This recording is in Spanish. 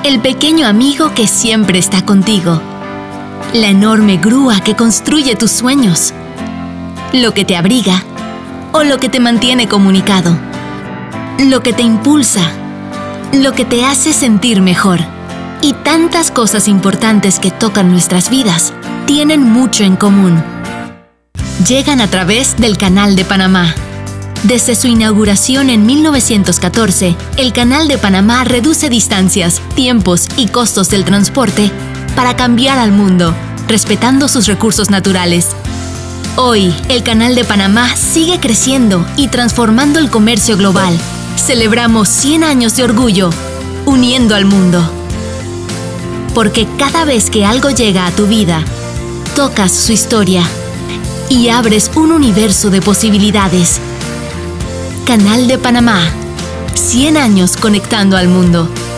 el pequeño amigo que siempre está contigo, la enorme grúa que construye tus sueños, lo que te abriga o lo que te mantiene comunicado, lo que te impulsa, lo que te hace sentir mejor. Y tantas cosas importantes que tocan nuestras vidas tienen mucho en común. Llegan a través del Canal de Panamá. Desde su inauguración en 1914, el Canal de Panamá reduce distancias, tiempos y costos del transporte para cambiar al mundo, respetando sus recursos naturales. Hoy, el Canal de Panamá sigue creciendo y transformando el comercio global. Celebramos 100 años de orgullo, uniendo al mundo. Porque cada vez que algo llega a tu vida, tocas su historia y abres un universo de posibilidades. Canal de Panamá, 100 años conectando al mundo.